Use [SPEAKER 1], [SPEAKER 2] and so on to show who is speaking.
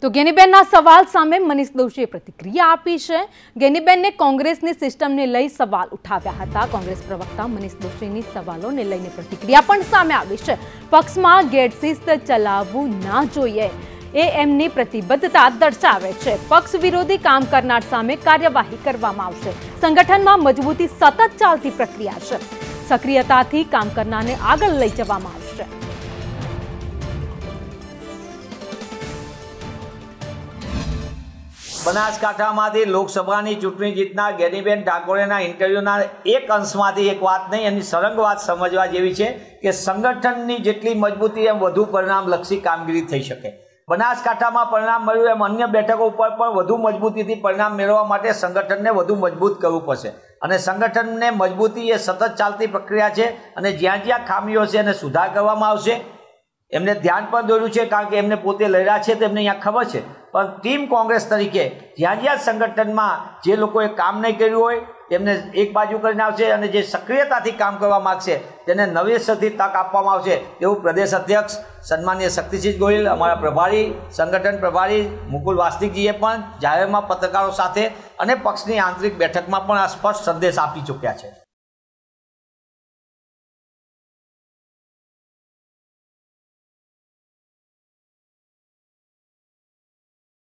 [SPEAKER 1] તો ગેનીબેનના સવાલ સામે મનીષ દોશીએ પ્રતિક્રિયા આપી છે। ગેનીબેનને કોંગ્રેસની સિસ્ટમને લઈ સવાલ ઉઠાવ્યા હતા। કોંગ્રેસ પ્રવક્તા મનીષ દોશીની સવાલોને લઈને પ્રતિક્રિયા પણ સામે આવી છે। પક્ષમાં ગેરશિસ્ત ચલાવવું ના જોઈએ એ એમની પ્રતિબદ્ધતા દર્શાવે છે। પક્ષ વિરોધી કામ કરનાર સામે કાર્યવાહી કરવામાં આવશે। સંગઠનમાં મજબૂતી સતત ચાલતી પ્રક્રિયા છે। સક્રિયતાથી કામ કરનારને આગળ લઈ જવામાં આવશે।
[SPEAKER 2] બનાસકાંઠામાંથી લોકસભાની ચૂંટણી જીતનાર ગેનીબેન ઠાકોરેના ઇન્ટરવ્યુના એક અંશમાંથી એક વાત નહીં, એની સળંગ વાત સમજવા જેવી છે કે સંગઠનની જેટલી મજબૂતી એમ વધુ પરિણામલક્ષી કામગીરી થઈ શકે। બનાસકાંઠામાં પરિણામ મળ્યું એમ અન્ય બેઠકો ઉપર પણ વધુ મજબૂતીથી પરિણામ મેળવવા માટે સંગઠનને વધુ મજબૂત કરવું પડશે અને સંગઠનને મજબૂતી એ સતત ચાલતી પ્રક્રિયા છે અને જ્યાં જ્યાં ખામીઓ છે એને સુધાર કરવામાં આવશે। એમને ધ્યાન પણ દોર્યું છે કારણ કે એમને પોતે લડ્યા છે તેમને અહીંયા ખબર છે, પણ ટીમ કોંગ્રેસ તરીકે જ્યાં જ્યાં સંગઠનમાં જે લોકોએ કામ નહીં કર્યું હોય તેમને એક બાજુ કરીને આવશે અને જે સક્રિયતાથી કામ કરવા માગશે તેને નવેસરથી તક આપવામાં આવશે એવું પ્રદેશ અધ્યક્ષ સન્માનીય શક્તિસિંહ ગોહિલ, અમારા પ્રભારી સંગઠન પ્રભારી મુકુલ વાસ્તિકજીએ પણ જાહેરમાં પત્રકારો સાથે અને પક્ષની આંતરિક બેઠકમાં પણ આ સ્પષ્ટ સંદેશ આપી ચૂક્યા છે।